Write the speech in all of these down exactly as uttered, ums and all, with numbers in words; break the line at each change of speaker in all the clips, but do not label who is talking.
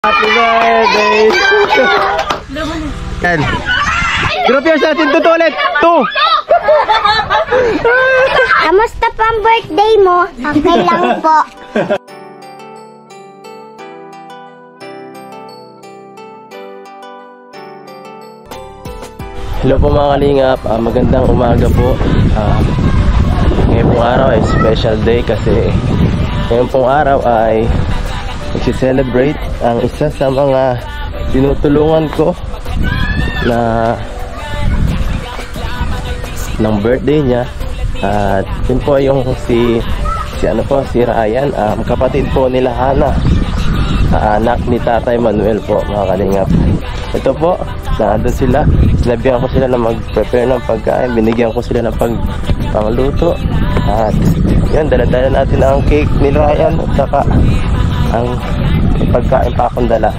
Happy birthday! Yan. Drop yours natin. Two ulit. Two!
Kamusta pa ang birthday mo? Okay lang po.
Hello po mga kalingap. Uh, magandang umaga po. Uh, ngayon pong araw ay special day kasi ngayon pong araw ay nag-celebrate ang isa sa mga tinutulungan ko na ng birthday niya. At yun po yung si si ano po, si Ryan, um, kapatid po nila Hana, uh, anak ni Tatay Manuel po mga kalingap. Ito po, nandun sila. Sinabihan ko sila na mag-prepare ng pagkain. Binigyan ko sila ng pag pangluto. At yun, dala-dala natin ang cake ni Ryan at saka ang pagkain pa akong dala.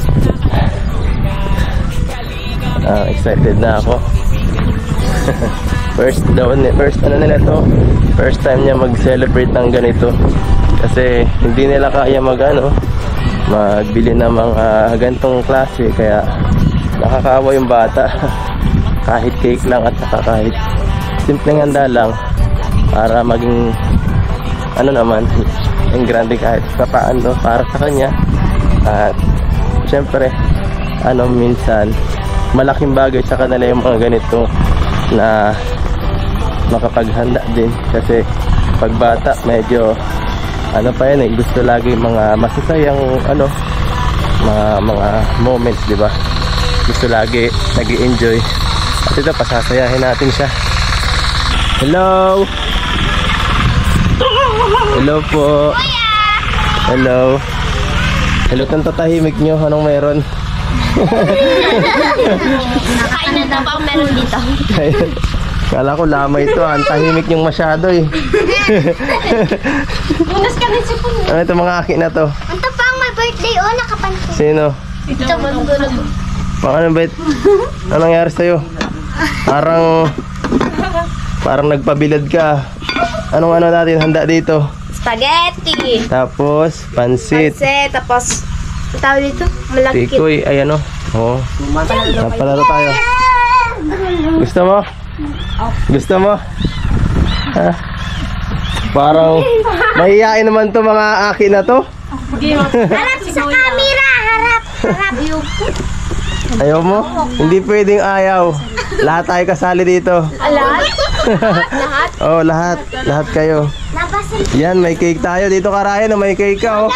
uh, Excited na ako. First daw, first ano nila to, first time niya mag-celebrate ng ganito. Kasi hindi nila kaya mag ano, magbili ng mga gantong klase, kaya nakakaawa yung bata. Kahit cake lang at saka kahit simpleng handa lang para maging ano naman, yung grande kahit sa paano para sa kanya. At syempre ano, minsan malaking bagay sa kanila yung mga ganito na makapaghanda din, kasi pag bata medyo ano pa yan eh, gusto lagi mga masasayang ano, mga mga moments, di ba? Gusto lagi nag-i-enjoy. At ito, pasasayahin natin siya. Hello! Hello po! Hello! Hello, tanto tahimik nyo. Anong meron?
Nakain na daw pa ang meron dito.
Kala ko lamay ito. Ang tahimik nyong masyado eh.
Unas ka rin si Puno.
Ano ito mga aki na to?
Ito pa ang may birthday o nakapansin.
Sino?
Ito pa ang
Pang ano ba? Anong nangyari sa'yo? Parang Parang nagpabilad ka. Anong ano natin handa dito?
Spaghetti.
Tapos pansit.
Pansit. Tapos tawag dito, malagkit.
Tikoy, ay ano? Oo. Napalaro tayo. Gusto mo? Gusto mo? Ha? Parang mahihain naman to mga aki na to.
Harap sa camera. Harap. Harap yung.
Ayaw mo? Hindi pwedeng ayaw. Lahat tayo kasali dito.
Lahat? Lahat?
Oo, oh, lahat. Lahat kayo. Yan, may cake tayo. Dito ka, Ryan. May cake ka, oh.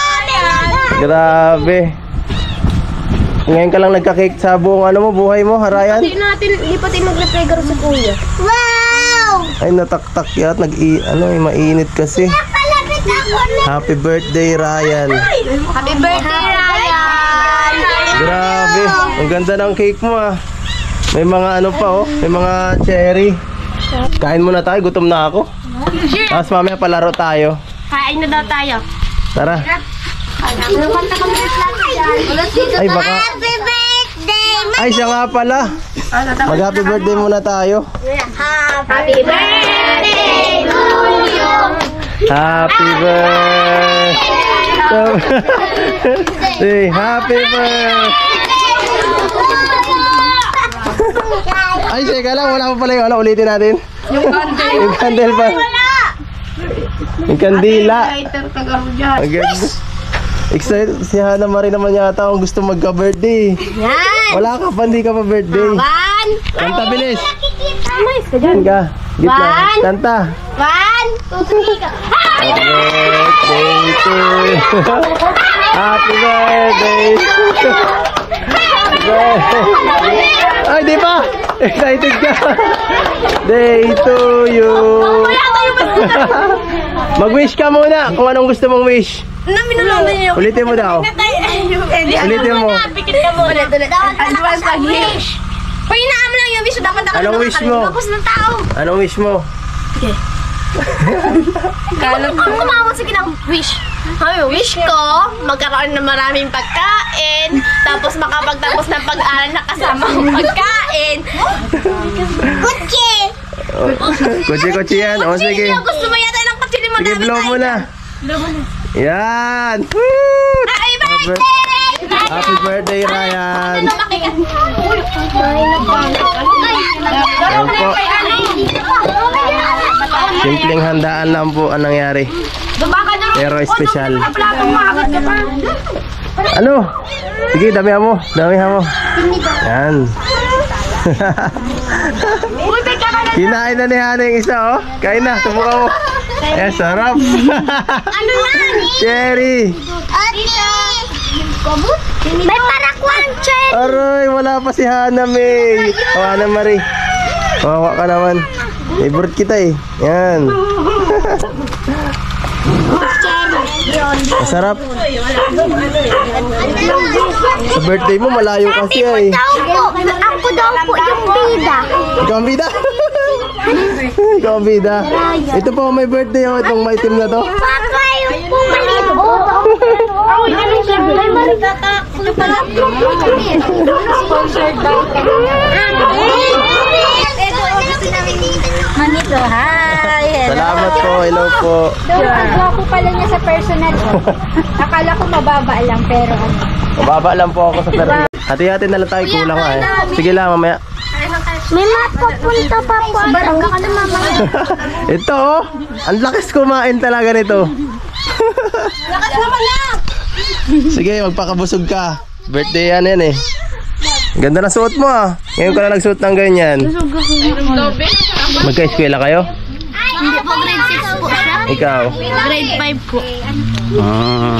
Grabe. Ngayon ka lang nagka-cake sa buong ano mo, buhay mo, Ryan?
Hindi natin, hindi pa tayo mag-regalo sa kuya.
Wow!
Ay, nataktak yat. Nag-i, ano, eh, mainit kasi. Happy birthday, Ryan.
Happy birthday, Ryan!
Grabe. Ang ganda ng cake mo, ah. May mga ano pa, oh. May mga cherry. Kain muna tayo. Gutom na ako. Tapos mamaya palaro tayo.
Kain na daw tayo.
Tara. Ay, baka.
Happy birthday!
Ay, siya nga pala. Mag-happy birthday muna tayo.
Happy birthday to you!
Happy birthday. Happy birthday. Ay, seka lang. Wala pa pala yung ano. Ulitin natin.
Yung candle.
Yung candle pa. Yung kandila. Ang ganda. Excited. Si Hana Marie naman yata ang gusto magka-birthday.
Yan!
Wala ka pa, hindi ka pa birthday.
One!
Kanta, bilis.
Nice ka
Yan ka. Gitna.
One.
Kanta.
One! Two, three, ka!
Happy birthday to you. Happy birthday. Ay, di pa. Excited ka. Day to you. Mag-wish ka muna kung anong gusto mong wish.
Naminulungan niyo.
Ulitin mo daw. Ulitin mo.
Pikit ka mo. Ulit, ulit. Advance wish. Pahinaan mo lang yung wish. Dapat ako
Anong wish mo?
Tapos ng tao.
Anong wish mo?
Okay. Kala ko. Ang kumawag sige ng wish. Ay, wish ko, magkaroon ng maraming pagkain, tapos makapagtapos ng pag-aaral na kasama ang pagkain.
Kutsi!
Kutsi-kutsi yan. O, sige.
Gusto mo yata ng kutsi mo.
Sige, blow mo na.
Blow mo na.
Yan. Woo!
Happy birthday!
Happy birthday, Ryan. Ayan po. Simpleng handaan lang po ang nangyari. Pero espesyal. Ano? Sige, damihan mo. Damihan mo. Yan. Kinain na ni Hana yung isa, oh. Kain na, subukan mo. Eh, sarap.
Ano yan?
Cherry.
May parakwan, Chen.
Aroy, wala pa si Hana, May. O, Hana Marie. Kawawa ka naman. Favorite kita eh. Yan. Masarap. Sa birthday mo, malayo kasi eh.
Ako daw po yung bida.
Ikaw ang bida? Ikaw ang bida. Ito po, may birthday oh. Itong may team na to.
Papa, yung pumalit. Oo. Ano siya? May marigata. Sponsored by. Manito, hi.
Salamat po, hello po.
Gwapo pala niya sa personal. Akala ko mababa lang, pero ano.
Mababa lang po ako sa personal. Hati-hati na lang tayo, kulang nga eh. Sige lang, mamaya.
May mapapunta pa po. Barangga ka na, mama.
Ito oh, ang lakas kumain talaga nito.
Lakas naman na!
Sige, magpakabusog ka. Birthday yan yan eh. Ganda na suot mo ah. Ngayon ka na nagsuot ng ganyan. Magka-eskwela kayo?
Hindi po, grade six po siya.
Ikaw?
Grade five po.
Ah.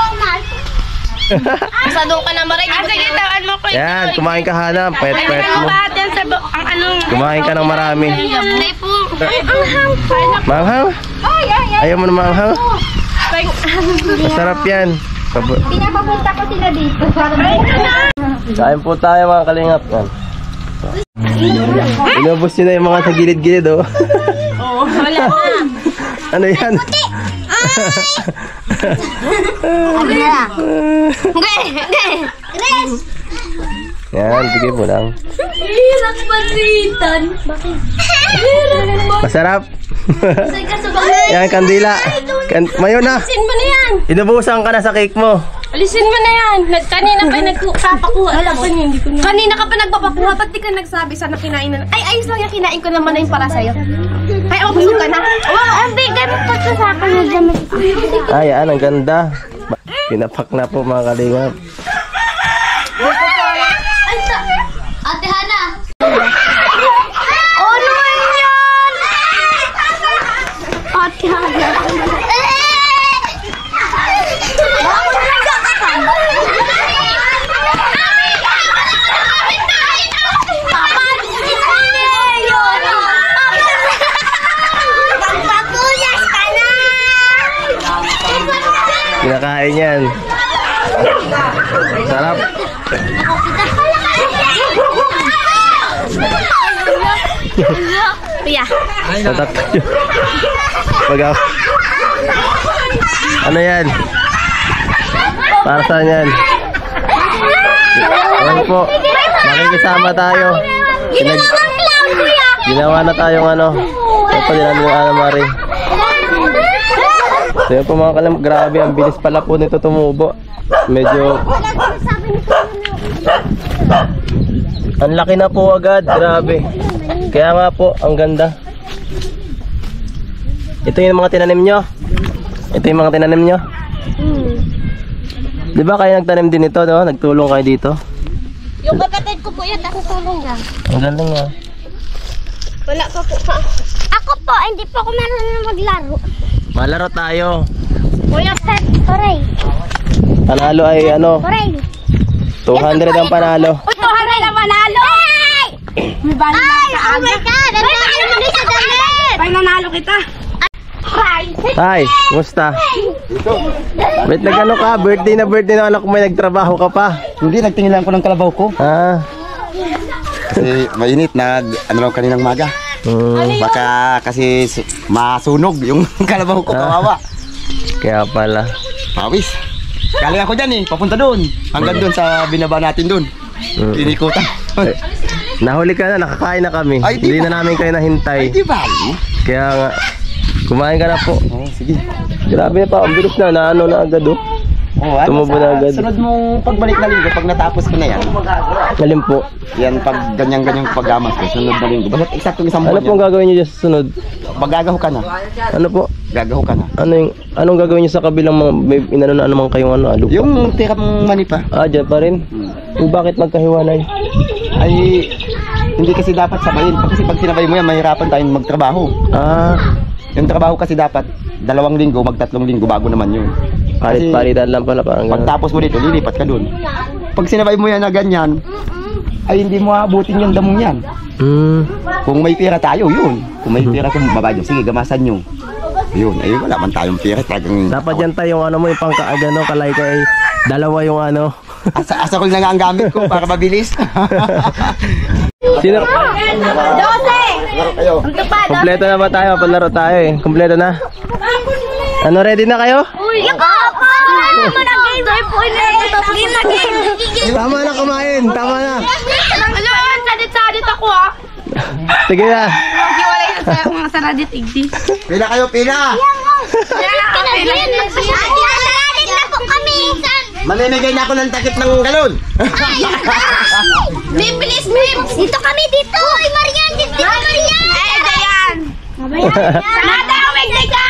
Basta doon ka na maray. Ah, sige, tawan mo ko.
Yan, kumain ka Hana. Pet-pet mo.
Yan sa ang anong...
Kumain ka ng marami.
Play po.
Manghang? Ayaw mo na manghang? Masarap yan.
Pinapapunta ko sila dito.
Kain po tayo mga kalingap. Yan. Inubos nyo na yung mga sa gilid-gilid oh.
Oo, wala na.
Ano yan? Yan, sige po lang.
Hirap palitan. Bakit?
Masarap. Yan, kandila. Kan mayo na.
Alisin mo na yan.
Inubusan ka na sa cake mo.
Alisin mo na yan. Nag kanina pa nagpapakuha. Alam ko hindi ko na. Kanina ka pa nagpapakuha. Ba't di ka nagsabi sana kinain na? Ay, ayos lang yung kinain ko naman na yung para sa'yo. Ay, oh, busog ka na.
Wow, ang bigay mo po sa akin na damit.
Ay, yan, ang ganda. Pinapak na po mga kalingap.
Ate Hana.
Ano yan? Ate Hana.
Kinakain yan. Sarap.
Kuya.
Tatak. Pag ako. Ano yan? Para saan yan? Ano po? Makikisama tayo. Pinag Ginawa na tayong ano. Ito din natin yung Ana Marie. So yun po mga kalam, grabe ang bilis pala po nito tumubo. Medyo ang laki na po agad, grabe. Kaya nga po, ang ganda. Ito yung mga tinanim nyo. Ito yung mga tinanim nyo.
Hmm.
Di ba kayo nagtanim din ito, no? Nagtulong kayo dito.
Yung kapatid ko po yan, nakutulong lang.
Ang galing nga.
Wala pa po.
Ako po, hindi po ako marunong maglaro.
Malaro tayo.
Kuya Pep, Toray.
Panalo ay ano,
Toray.
two hundred ang panalo.
Uy, two hundred ang panalo! May bali na Ay, oh my God! Ang dami naman din sa damit!
Pag nanalo kita.
Hi, kumusta? Wait, nag-ano ka? Birthday na birthday na anak ko, may nagtrabaho ka pa.
Hindi, nagtingin lang ko ng kalabaw ko.
Ah.
Kasi mainit, nag, ano lang kaninang maga.
Hmm,
Baka kasi su- masunog yung kalabaw ko, kawawa.
kaya pala.
Pawis. Galing ako dyan eh, papunta doon. Hanggang doon sa binaba natin doon.
Mm.
Inikutan.
Eh, Nahuli ka na, nakakain na kami.
Ay, di
Hindi
ba?
na namin kayo nahintay.
Ay, di ba?
Kaya nga, kumain ka na po.
Oh, sige.
Grabe na pa, ang bilis na, naano na agad oh.
Oh, ano,
Tumubo na
sa
agad.
sunod mong pagbalik na linggo, pag natapos ko na yan,
Alin po?
yan pag ganyan-ganyan pagamas ko, sunod na linggo. Basta eksaktong isang
Ano
buwan
pong
yan.
gagawin niyo dyan sa sunod?
Magagaho ka na.
Ano po?
Gagaho ka na.
Ano yung, anong gagawin niyo sa kabilang mga, may inano na naman kayong ano, lupa?
Yung tira mong mani pa,
Ah, dyan pa rin? Yung bakit magkahiwalay?
ay hindi kasi dapat sabayin. Kasi pag sinabay mo yan, mahirapan tayong magtrabaho.
Ah,
Yung trabaho kasi dapat dalawang linggo, magtatlong linggo bago naman yun. Kasi
palit-palitan lang pala parang ganun.
pagtapos mo dito, lilipat ka dun. Pag sinabay mo yan na ganyan, ay hindi mo abutin yung damong yan.
Hmm.
Kung may pera tayo, yun. Kung may pera kung babayo, sige, gamasan nyo. Yun, ay wala man tayong pera. Talagang,
Dapat yan tayo yung ano mo, yung pangkaagano, kalay ka ay dalawa yung ano.
asa, asa ko lang ang gamit ko para mabilis.
Sino?
Dose!
Laro kayo.
Kompleto na ba tayo? Palaro tayo eh. Kompleto na. Ano, ready na kayo?
Uy, ako! Ano mo na game? Sorry po, game na game.
Tama na kumain. Tama na.
Ano, sadit-sadit ako ah.
Sige na.
Maghiwalay na sa mga saradit igdi.
Pila kayo, pila!
Kinagalit na po kami.
Mamimigay na ako ng takip ng galon.
Babe, please, babe. Dito kami, dito. Uy, Marian, dito ka, Marian.
Eh, Dayan!
Ate, umigay ka.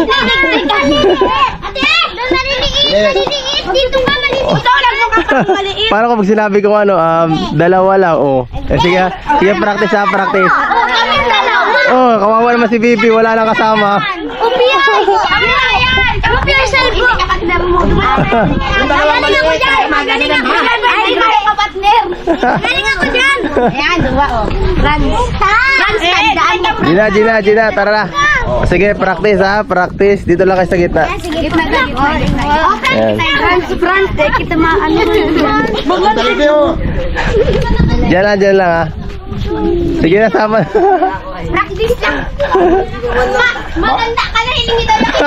Ate, doon maliliit, maliliit. Dito ka, maliliit.
Ikaw lang mo kapag maliit.
Para ko pag sinabi ko ano, um, dalawa lang. Oh. Eh, sige, sige, practice ha, practice.
Oo, kami dalawa.
Oh, kawawa naman si Bibi. Wala lang kasama.
Upiyay! Upiyay! Upiyay sa ibo! Magaling ako dyan! Magaling ako dyan! Magaling ako kapatner! Magaling ako dyan! Ayan, dua o. Rans. Rans, tandaan mo.
Gina, Gina, Gina, tara na. Sige, practice ha, practice. Dito lang kayo sa gitna.
Sige, gitna na.
Ayan.
Rans, Rans, eh, kita maano.
Dali kayo.
Diyan lang, diyan lang ha. Sige na, sama.
Practice lang. Ma, maganda ka na, hilingi daw lang.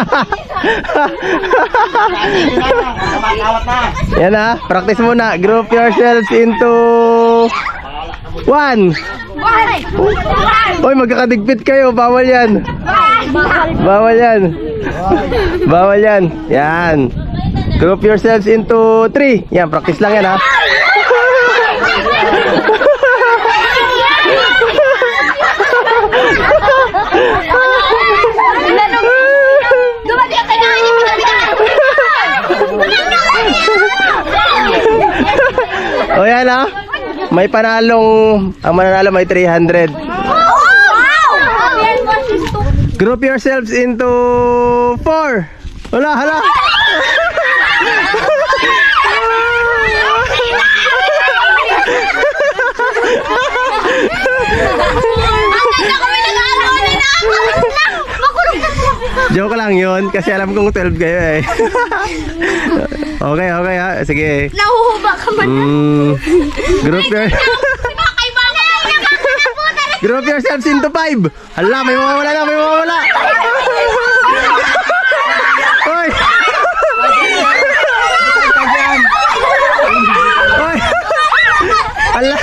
Yan ha, practice muna. Group yourselves into one. Uy, magkakadigpit kayo. Bawal yan. Bawal yan. Bawal yan. Yan. Group yourselves into three. Yan, practice lang yan ha. O yan ha. May panalong, ang mananalo may three hundred. Group yourselves into four. Hala, hala. Joke lang yun, kasi alam kong twelve kayo eh. Okay, okay ha. Sige.
Nahuhuba ka man.
Mm, group your... Group yourselves into five. Hala, may mawawala na, may mawawala. Oy! Oy! Hala!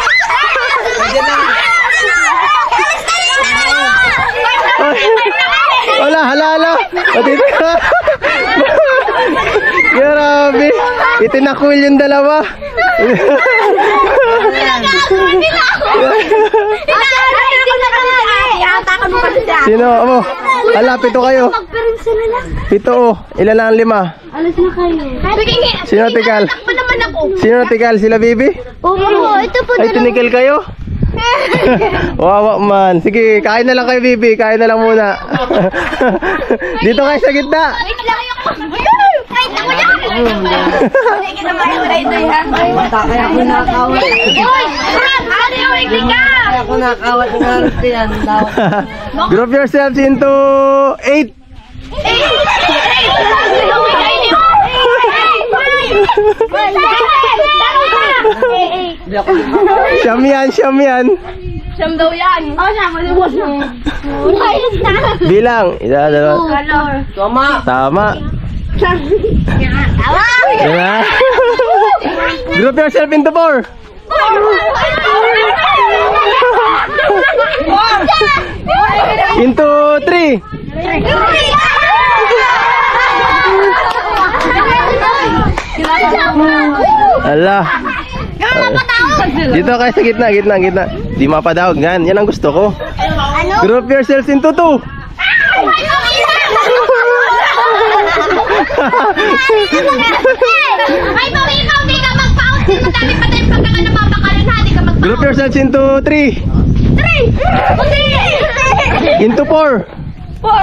Oy! Hala, hala, hala! Patito ka! Grabe! Itinakwil yung dalawa. Sino? Amo? Ala, pito kayo. Pito oh. Ilan lang ang lima?
Alas na kayo.
Sino tikal? Sino tikal? Sila Bibi?
Oo, ito po.
Ay, tinikil kayo? Wawa man. Sige, kain na lang kayo Bibi. Kain na lang muna. Dito kayo sa gitna.
Wait lang yung... Wait lang mo lang. Hindi kita mahiwalay ito yan.
Bata kaya ako nakakawat.
Uy! Brad! Ano yung wait ka?
Kaya ako nakakawat ng halos yan daw.
Group yourselves into eight. Siyam yan, siyam yan.
Siyam daw yan.
Oh, siya. Maliwas na. Ayos na.
Bilang. Isa, dalawa.
Color.
Tama.
Tama.
Tawa!
Diba? Group yourself into four. Into three. Ala. Dito kayo sa gitna, gitna, gitna. Di mapadawag. Yan, yan ang gusto ko. Group yourselves into two.
Ay, mami, ikaw di ka mag-pout. Madami pa din pagka ka napapakalan ha. Di ka mag-pout.
Group yourselves into three.
Three!
Into four.
Four!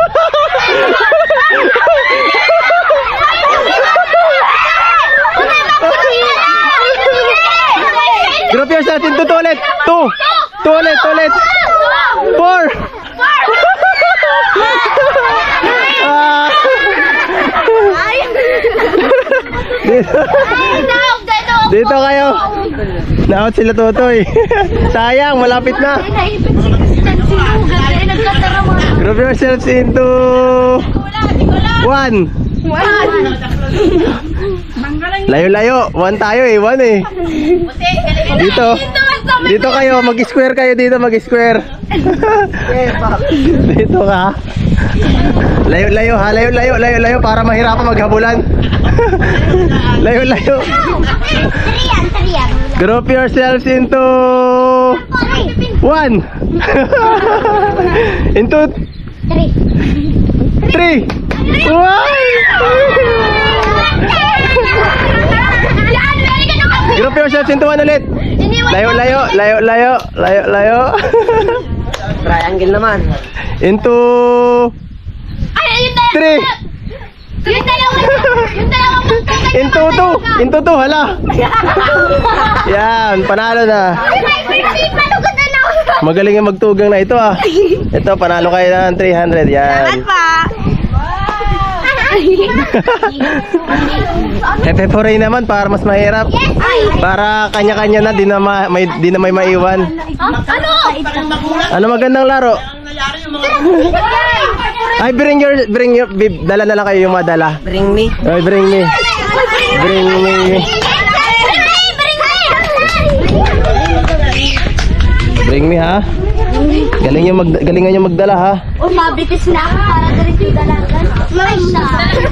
Group yourselves into two ulit. Two. Two ulit, two ulit. Four. Ah. Dito. Dito kayo. Naot sila Totoy. Sayang, malapit na. Group yourselves into one. Layo-layo. One tayo eh. One eh. Dito. Dito kayo. Mag-square kayo dito. Mag-square. Dito ka. Layo-layo ha. Layo-layo. Layo-layo para mahirapan maghabulan. Layo-layo. Group yourselves into one. Into three. One. Group yourselves into one ulit. Layo-layo. Layo-layo. Layo-layo.
Triangle naman.
Into three.
Yung dalawa, yung dalawang magtutay.
Into two. Into two. Hala. Yan. Panalo na. Magaling yung magtugang na ito ah. Ito, panalo kayo ng three hundred. Yan. Hepe-pore naman para mas mahirap. Para kanya-kanya na, di na, ma may, di na may maiwan.
Ano?
Ano magandang laro? Ay, bring your, bring your, bib, dala na lang kayo yung madala.
Bring me.
Ay, bring me. Bring me. Bring me ha. Galing yung mag, galingan yung magdala ha.
Oh, mabitis na ako para diretso yung dalagan. Marisa.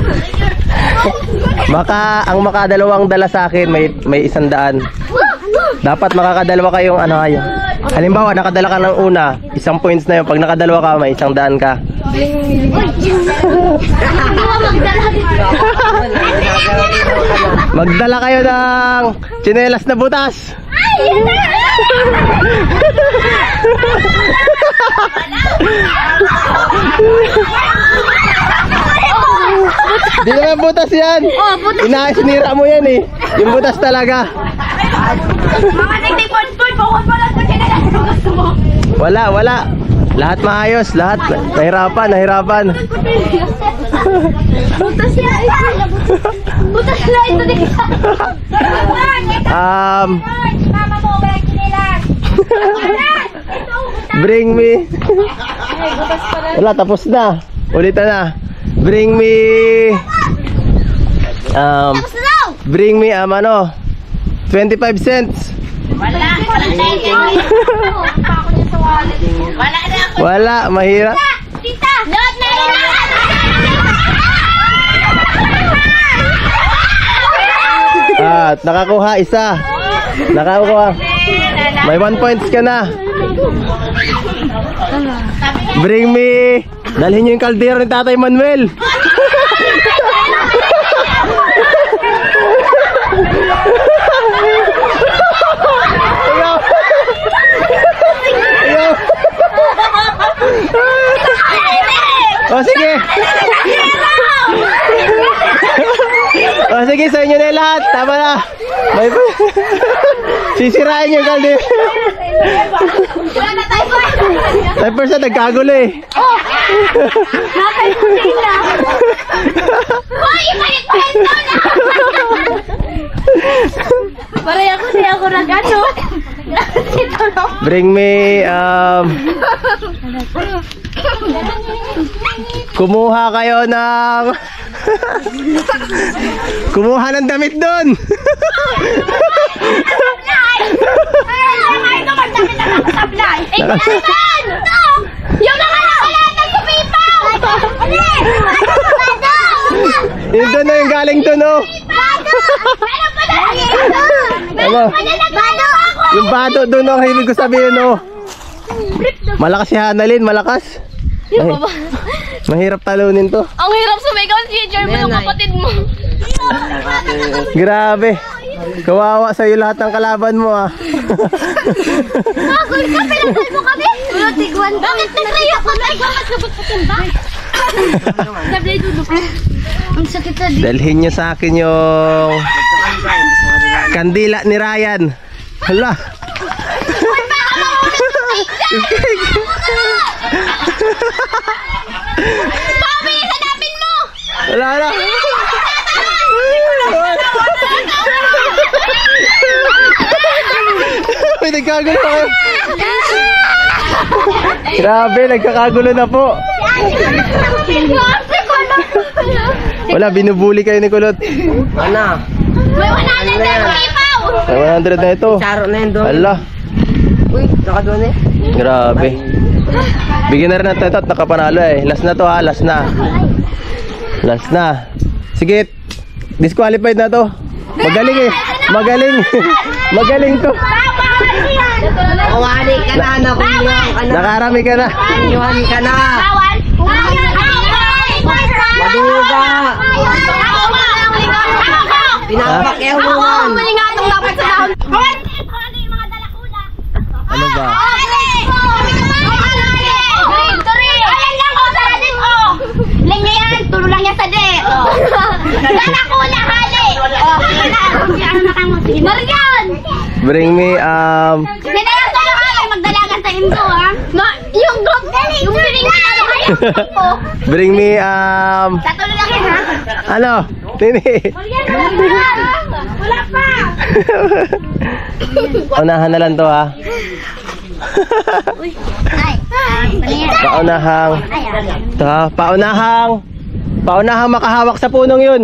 Maka, ang makadalawang dala sa akin may may isang daan. Dapat makakadalawa kayong ano kayo. Halimbawa, nakadala ka ng una, isang points na yun. Pag nakadalawa ka, may isang daan ka. Magdala kayo ng tsinelas na butas. Di naman butas yan. Ina, sinira mo yan eh. Yung butas talaga. Wala, wala. Lahat maayos, lahat. Nahirapan, nahirapan.
Butas yan. Butas na ito dito.
Um, bring me. Wala, tapos na. Ulitan na. Bring me. Um, bring me um, ano, twenty-five cents.
Wala. Wala na ako.
Wala, mahirap.
Tita, lahat na rin.
At nakakuha isa. Nakakuha. May one points ka na. Bring me. Dalhin niyo yung kaldero ni Tatay Manuel. Ayaw. Ayaw. O sige. O sige, sa inyo na lahat. Tama na. May sisirain yung kaldero.
Wala na tayo.
Tayo person, nagkagulo eh.
Oh! Nakay ko sila. Hoy, ibalik-balik daw na. Paray ako siya ako nag-ano.
Bring me, um... kumuha kayo ng... kumuha ng damit doon.
Ay, naman dami na nakasablay. Eh, kailan? Yung nakakalatan sa pipaw! Ano?
Yun doon na yung galing doon, oh.
Bado!
Ano? Yung bado doon ang hilig ko sabihin, oh. Malakas si Hanalin, malakas. Ay, mahirap talunin to.
Ang hirap sumigaw si Jeremy ng kapatid mo.
Grabe. Kawawa sa'yo lahat ng kalaban mo, ah.
Magul ka, pinagdal mo kami. Ulo, tigwan. Bakit naglayo ko? Nagwamat ka ba't patimba? Sablay dulo ko. Ang sakit na di.
Dalhin nyo sa akin yung kandila ni Ryan. Hala.
Bobby, hanapin mo!
Wala na. May nagkagulo kayo. Grabe, nagkakagulo na po. Wala, binubuli kayo ni Kulot.
Ano?
May one hundred na ipaw!
May one hundred na ito.
Saro na yun doon.
Hala,
Uy, naka doon eh.
grabe. Bigyan na rin natin ito at nakapanalo eh. Last na to ha, last na. Last na. Sige, disqualified na to. Magaling eh. Magaling. Magaling to.
Kumali ka na, nakunyang ka na.
Nakarami ka na.
Kunyuhan ka na.
Bawal!
Maduga. Pinapakyaw mo man.
Mali nga itong dapat sa dahon.
Ano ba?
Ling niya yan, tulo lang yan sa de. Dalakula, hali. Marian!
Bring me um
Sinayang tulo hali, magdalagan sa indo, ha? Ma, yung group, yung piling na ko.
bring me um
Sa tulo lang yan, ha?
ano? Tini.
Wala pa.
Unahan na lang to ha.
Ay, ay,
Paunahang. Ito ha, paunahang. Paunahang makahawak sa punong yun.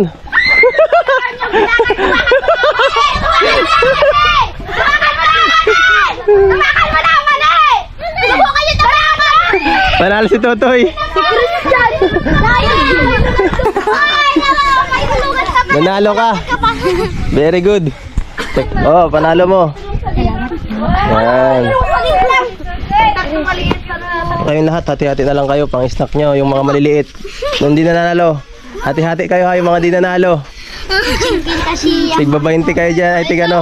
tumakan mo na, mali! Subukan niyo tumakan!
Panalo si Totoy.
Si Christian! Ay, may tulugan ka pa!
Nanalo ka. Very good. Oh, panalo mo. Yan. Kayong lahat, hati-hati na lang kayo. Pang snack nyo, yung mga maliliit. Nung di nanalo, hati-hati kayo ha, yung mga di nanalo. Tigba bainte kayo dyan, ay tigano.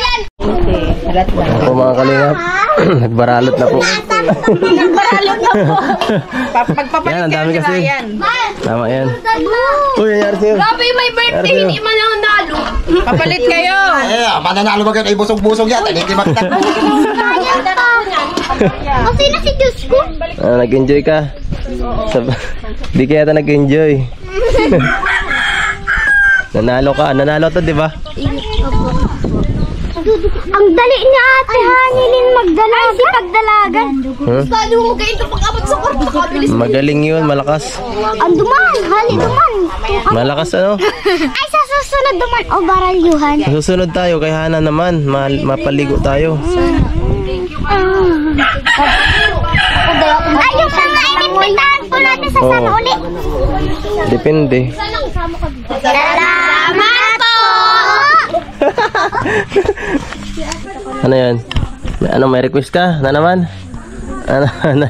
Ako mga kalingap, nagbaralot na po.
Baralot na po.
Yan, ang dami kasi. Tama yan. Uy, nangyari sa'yo.
Grabe, may birthday,
Ano?
hindi man lang nalo.
Papalit kayo.
Eh, mananalo ba kayo ay busog-busog yan? Hindi magtak.
O, sino si Diyos ko?
Ah, nag-enjoy ka? Sab- Di kaya ata nag-enjoy. Nanalo ka. Nanalo to, di ba?
Ang dali niya ate Hanilin magdalagan. Ay, si pagdalagan.
Hmm?
Sabi mo kayo ito pag-abot sa kwarto, kabilis.
Magaling yun, malakas.
Ang duman, hali duman.
Malakas ano?
Ay, sa susunod duman. O, baralyuhan.
Susunod tayo kay Hana naman. Ma mapaligo tayo.
Ay, yung mga inimbitahan po natin sa
Oo.
sana uli.
Depende.
Salamat po!
Ano yan? May, ano, may request ka? Na naman? Ano? Ano?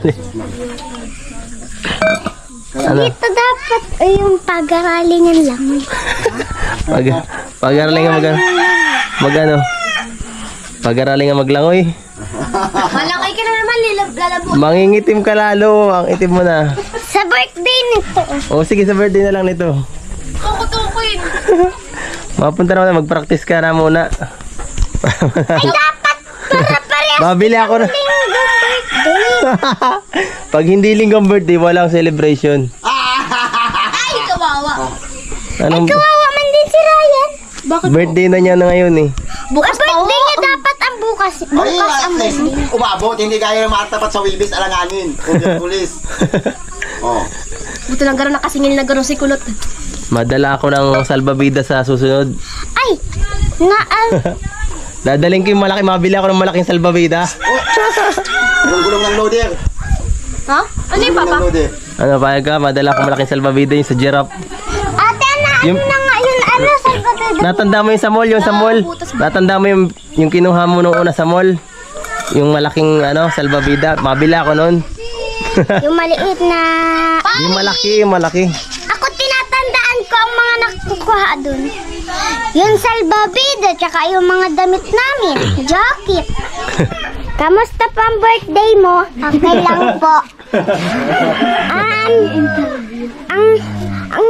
Ano?
Ito dapat ay yung pag-aralingan lang.
Pag pag-araling nga mag mag ano? Pag-araling nga maglangoy.
Malaki ka na naman, lalabo.
Mangingitim ka lalo. Ang itim mo na.
Sa birthday nito.
O sige, sa birthday na lang nito.
Tukutukin.
Mapunta naman, mag-practice ka na muna.
Ay, dapat para parehas
Babili ako na.
linggong birthday.
Pag hindi linggong birthday, walang celebration.
Ay, kawawa.
Anong
Kawawa man din si Ryan.
birthday na niya na ngayon eh.
Bukas
Ang
pa
birthday
ho.
niya dapat ang bukas. Bukas ang birthday.
Umabot, hindi kaya na makatapat sa Wibis, alanganin. Kung pulis. Oh.
Buto lang gano'n nakasingil na gano'n si Kulot.
Madala ako ng salbabida sa susunod.
Ay, nga ang...
Dadaling ko yung malaki, mabili ako ng malaking salbabida.
Yung gulong ng loader.
Ha? Ano yung papa?
Ng loader.
Ano, payag ka? Madala ako malaking salbabida yung sa giraffe.
Ate, anak,
Yung-
na nga yun. Ano, sa gabi
Natanda mo yung sa mall, yung sa mall. Natanda mo yung, yung kinuha mo nung una sa mall. Yung malaking ano, salbabida. Mabila ko nun.
Yung maliit na...
Yung malaki, yung malaki.
Ako tinatandaan ko ang mga nakukuha dun. Yung salbabida, tsaka yung mga damit namin. Jacket. Kamusta pa ang birthday mo? Okay lang po. Um, ang... Ang...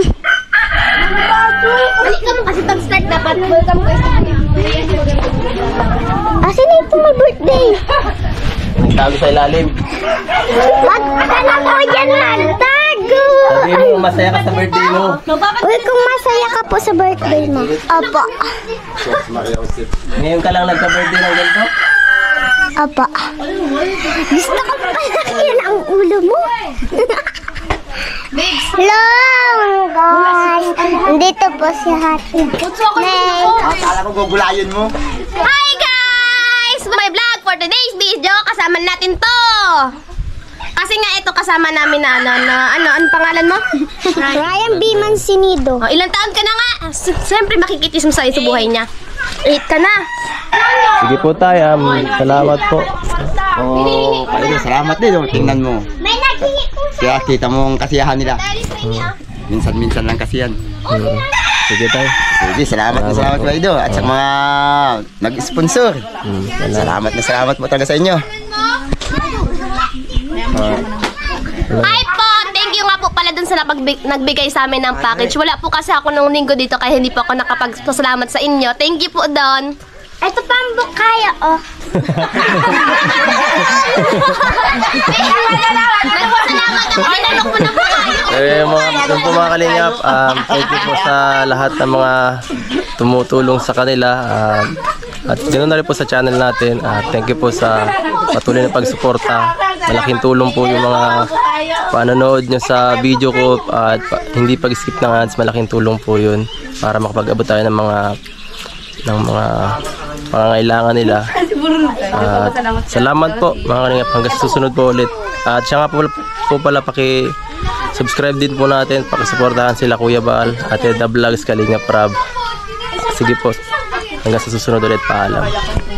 Balik ka mo kasi pag-start dapat. Welcome ko.
Asin na ito may birthday?
Nagtago sa ilalim.
Wag ka na po dyan magtago.
Sabi mo, masaya ka sa birthday mo.
Uy, kung masaya ka po sa birthday mo. Opo.
Ngayon ka lang nagka-birthday ng ganito?
Opo. Gusto ko palakyan ang ulo mo. Hello, guys. Dito po si Hati. May...
Akala ko gugulayin mo.
Hi guys! My vlog for today's video. Kasama natin to. Kasi nga ito kasama namin na ano, na, ano, ano pangalan mo?
Ryan B. Mancinido.
Oh, ilang taon ka na nga? S- Siyempre makikitis mo sa sa buhay niya. Eight ka na.
Sige po tayo. Um, salamat po.
Oh, kayo, salamat din. Oh. Tingnan mo.
May naghingi ko
Kaya kita mo ang kasiyahan nila. Minsan-minsan lang kasi yan.
Hmm. Sige tayo.
Sige, salamat na salamat po Ido. At sa mga nag-sponsor.
Hmm.
Salamat na salamat po talaga sa inyo.
Hi po! Thank you nga po pala dun sa napagbig- nagbigay sa amin ng package. Wala po kasi ako nung linggo dito kaya hindi po ako nakapagpasalamat sa inyo. Thank you po doon.
Ito pa ang bukaya, oh.
Nagpasalamat ako. Inalok mo na po kayo.
Eh, mga, yung po mga kalingap, um, thank you po sa lahat ng mga tumutulong sa kanila. Um, at ganoon na rin po sa channel natin. Uh, thank you po sa patuloy na pagsuporta. Malaking tulong po yung mga panonood nyo sa video ko at pa, hindi pag-skip ng ads. Malaking tulong po yun para makapag-abot tayo ng mga ng mga pangangailangan nila. Uh, salamat po mga kalingap. Hanggang sa susunod po ulit. At siya nga po, po pala paki-subscribe din po natin. Pakisuportahan sila Kuya Baal at The Vlogs Kalingap Rab. Sige po. Hanggang sa susunod ulit. Paalam.